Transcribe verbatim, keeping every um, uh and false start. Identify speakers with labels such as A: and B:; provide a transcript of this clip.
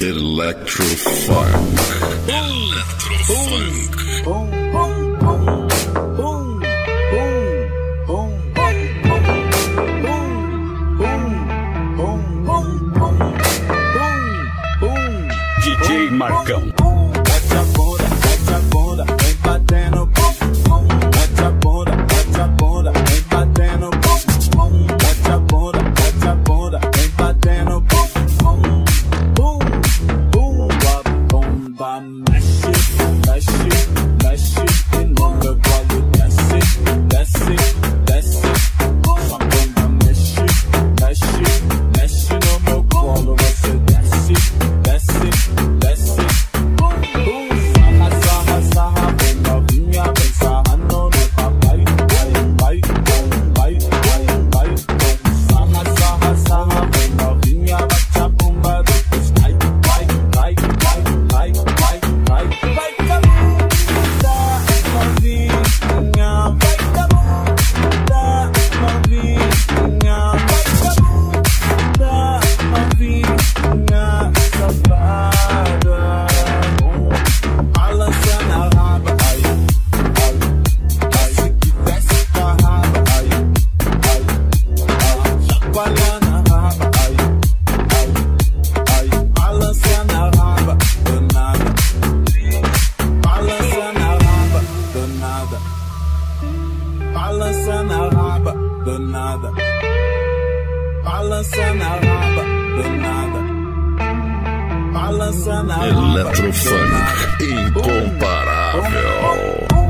A: Electrofunk. Electrofunk. D J Marcão.
B: Mete a bunda, mete a bunda, vem batendo. Mete a bunda, mete a bunda, vem batendo. Mete a bunda, mete a bunda, vem batendo. Bum, bum, bomba, mexe, mexe, mexe e no meu colo desce, desce, desce. Sua bunda mexe, mexe, mexe no meu colo, você desce, desce, desce. Sarra, sarra, sarra, bem novinha, vem sarrando no papai. Vai, vai, vai, vai, vai. Sarra, sarra, sarra, bem novinha, bate a bomba depois cai. Vai, vai, vai, vai, vai, vai. Vai com a bunda novinha, vai com a bunda novinha, vai com a bunda novinha, safada. Balançando a raba, ai, ai, desce que desce com a raba, ai, ai, ai, chacoalhando a raba, ai, ai, ai, balançando a raba, danada, balançando a raba, danada, balançando a raba, danada, balançando a raba, danada, balançando a raba,
A: Electrofunk. Incomparável.